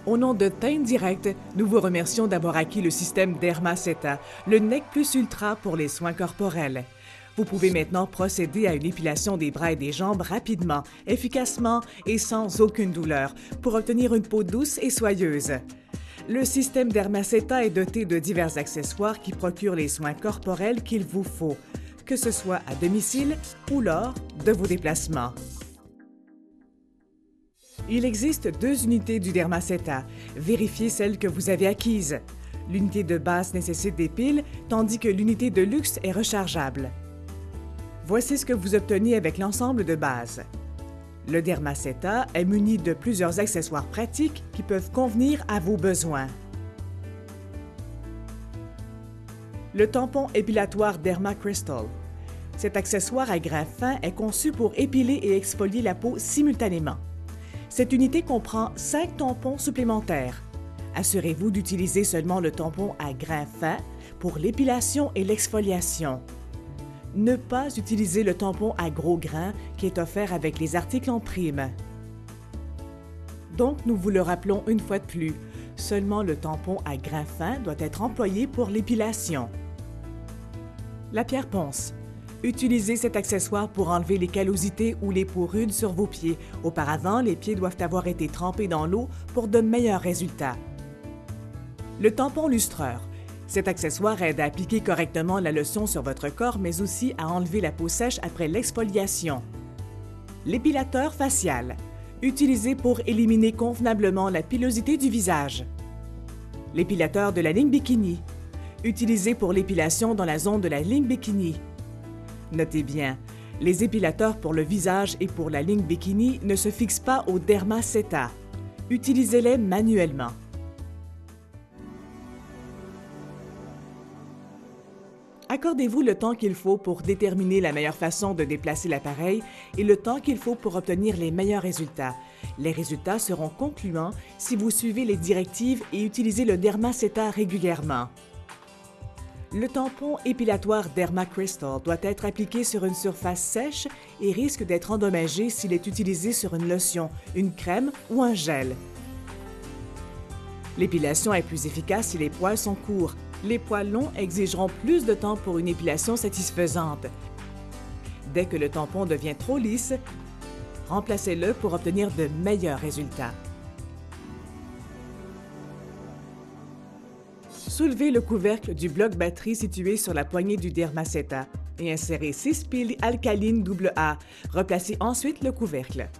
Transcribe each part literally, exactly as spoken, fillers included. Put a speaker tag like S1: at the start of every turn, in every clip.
S1: Au nom de Teint Direct, nous vous remercions d'avoir acquis le système Dermaceta, le Nec Plus Ultra pour les soins corporels. Vous pouvez maintenant procéder à une épilation des bras et des jambes rapidement, efficacement et sans aucune douleur pour obtenir une peau douce et soyeuse. Le système Dermaceta est doté de divers accessoires qui procurent les soins corporels qu'il vous faut, que ce soit à domicile ou lors de vos déplacements. Il existe deux unités du Dermaceta. Vérifiez celle que vous avez acquise. L'unité de base nécessite des piles, tandis que l'unité de luxe est rechargeable. Voici ce que vous obtenez avec l'ensemble de base. Le Dermaceta est muni de plusieurs accessoires pratiques qui peuvent convenir à vos besoins. Le tampon épilatoire Derma Crystal. Cet accessoire à grain fin est conçu pour épiler et exfolier la peau simultanément. Cette unité comprend cinq tampons supplémentaires. Assurez-vous d'utiliser seulement le tampon à grain fin pour l'épilation et l'exfoliation. Ne pas utiliser le tampon à gros grains qui est offert avec les articles en prime. Donc, nous vous le rappelons une fois de plus, seulement le tampon à grain fin doit être employé pour l'épilation. La pierre ponce. Utilisez cet accessoire pour enlever les callosités ou les peaux rudes sur vos pieds. Auparavant, les pieds doivent avoir été trempés dans l'eau pour de meilleurs résultats. Le tampon lustreur. Cet accessoire aide à appliquer correctement la lotion sur votre corps, mais aussi à enlever la peau sèche après l'exfoliation. L'épilateur facial. Utilisé pour éliminer convenablement la pilosité du visage. L'épilateur de la ligne bikini. Utilisé pour l'épilation dans la zone de la ligne bikini. Notez bien, les épilateurs pour le visage et pour la ligne bikini ne se fixent pas au Dermaceta. Utilisez-les manuellement. Accordez-vous le temps qu'il faut pour déterminer la meilleure façon de déplacer l'appareil et le temps qu'il faut pour obtenir les meilleurs résultats. Les résultats seront concluants si vous suivez les directives et utilisez le Dermaceta régulièrement. Le tampon épilatoire Derma Crystal doit être appliqué sur une surface sèche et risque d'être endommagé s'il est utilisé sur une lotion, une crème ou un gel. L'épilation est plus efficace si les poils sont courts. Les poils longs exigeront plus de temps pour une épilation satisfaisante. Dès que le tampon devient trop lisse, remplacez-le pour obtenir de meilleurs résultats. Soulevez le couvercle du bloc batterie situé sur la poignée du Dermaceta et insérez six piles alcalines double A. Replacez ensuite le couvercle.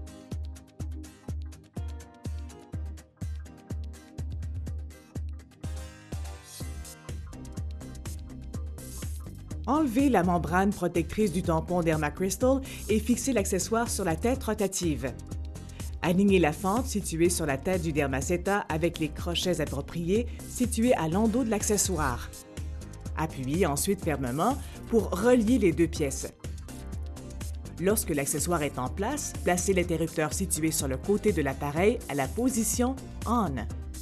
S1: Enlevez la membrane protectrice du tampon Derma Crystal et fixez l'accessoire sur la tête rotative. Alignez la fente située sur la tête du Dermaceta avec les crochets appropriés situés à l'endos de l'accessoire. Appuyez ensuite fermement pour relier les deux pièces. Lorsque l'accessoire est en place, placez l'interrupteur situé sur le côté de l'appareil à la position « On ».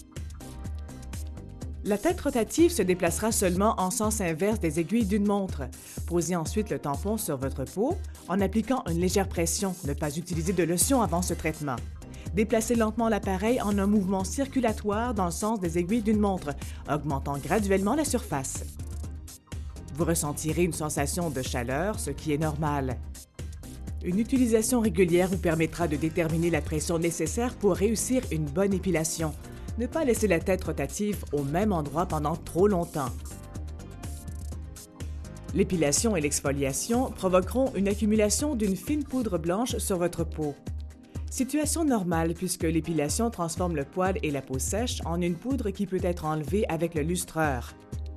S1: La tête rotative se déplacera seulement en sens inverse des aiguilles d'une montre. Posez ensuite le tampon sur votre peau en appliquant une légère pression. Ne pas utiliser de lotion avant ce traitement. Déplacez lentement l'appareil en un mouvement circulatoire dans le sens des aiguilles d'une montre, augmentant graduellement la surface. Vous ressentirez une sensation de chaleur, ce qui est normal. Une utilisation régulière vous permettra de déterminer la pression nécessaire pour réussir une bonne épilation. Ne pas laisser la tête rotative au même endroit pendant trop longtemps. L'épilation et l'exfoliation provoqueront une accumulation d'une fine poudre blanche sur votre peau. Situation normale puisque l'épilation transforme le poil et la peau sèche en une poudre qui peut être enlevée avec le lustreur.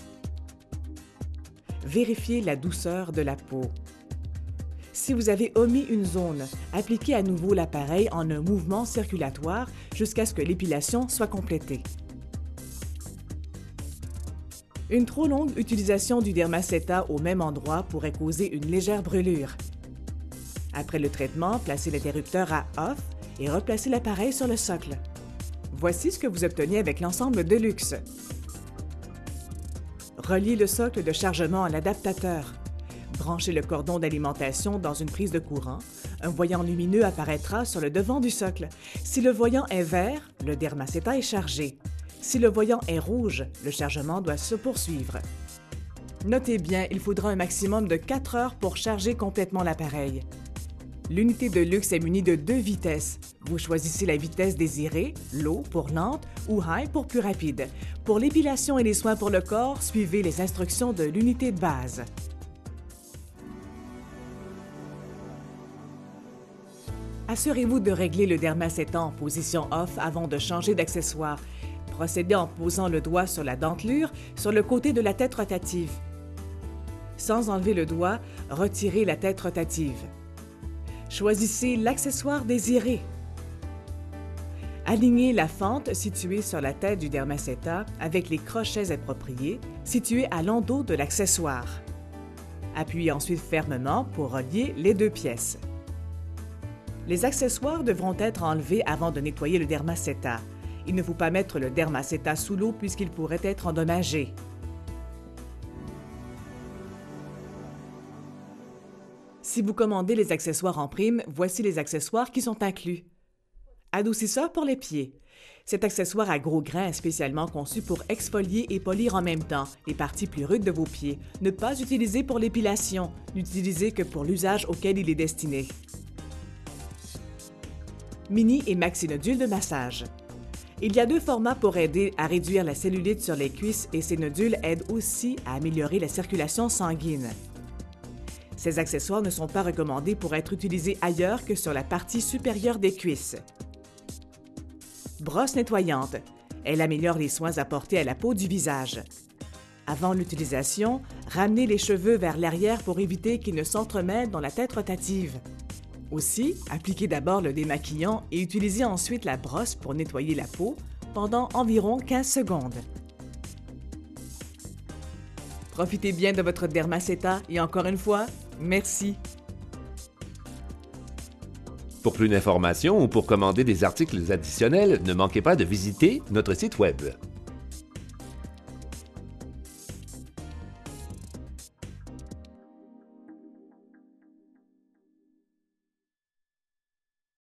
S1: Vérifiez la douceur de la peau. Si vous avez omis une zone, appliquez à nouveau l'appareil en un mouvement circulatoire jusqu'à ce que l'épilation soit complétée. Une trop longue utilisation du Dermaceta au même endroit pourrait causer une légère brûlure. Après le traitement, placez l'interrupteur à off et replacez l'appareil sur le socle. Voici ce que vous obtenez avec l'ensemble de luxe. Reliez le socle de chargement à l'adaptateur. Branchez le cordon d'alimentation dans une prise de courant. Un voyant lumineux apparaîtra sur le devant du socle. Si le voyant est vert, le Dermaceta est chargé. Si le voyant est rouge, le chargement doit se poursuivre. Notez bien, il faudra un maximum de quatre heures pour charger complètement l'appareil. L'unité de luxe est munie de deux vitesses. Vous choisissez la vitesse désirée, low pour lente ou high pour plus rapide. Pour l'épilation et les soins pour le corps, suivez les instructions de l'unité de base. Assurez-vous de régler le Dermaceta en position off avant de changer d'accessoire. Procédez en posant le doigt sur la dentelure sur le côté de la tête rotative. Sans enlever le doigt, retirez la tête rotative. Choisissez l'accessoire désiré. Alignez la fente située sur la tête du Dermaceta avec les crochets appropriés situés à l'endos de l'accessoire. Appuyez ensuite fermement pour relier les deux pièces. Les accessoires devront être enlevés avant de nettoyer le Dermaceta. Il ne faut pas mettre le Dermaceta sous l'eau puisqu'il pourrait être endommagé. Si vous commandez les accessoires en prime, voici les accessoires qui sont inclus. Adoucisseur pour les pieds. Cet accessoire à gros grains est spécialement conçu pour exfolier et polir en même temps les parties plus rudes de vos pieds. Ne pas utiliser pour l'épilation, n'utilisez que pour l'usage auquel il est destiné. Mini et maxi nodules de massage. Il y a deux formats pour aider à réduire la cellulite sur les cuisses et ces nodules aident aussi à améliorer la circulation sanguine. Ces accessoires ne sont pas recommandés pour être utilisés ailleurs que sur la partie supérieure des cuisses. Brosse nettoyante. Elle améliore les soins apportés à la peau du visage. Avant l'utilisation, ramenez les cheveux vers l'arrière pour éviter qu'ils ne s'entremêlent dans la tête rotative. Aussi, appliquez d'abord le démaquillant et utilisez ensuite la brosse pour nettoyer la peau pendant environ quinze secondes. Profitez bien de votre Dermaceta et encore une fois, merci!
S2: Pour plus d'informations ou pour commander des articles additionnels, ne manquez pas de visiter notre site Web.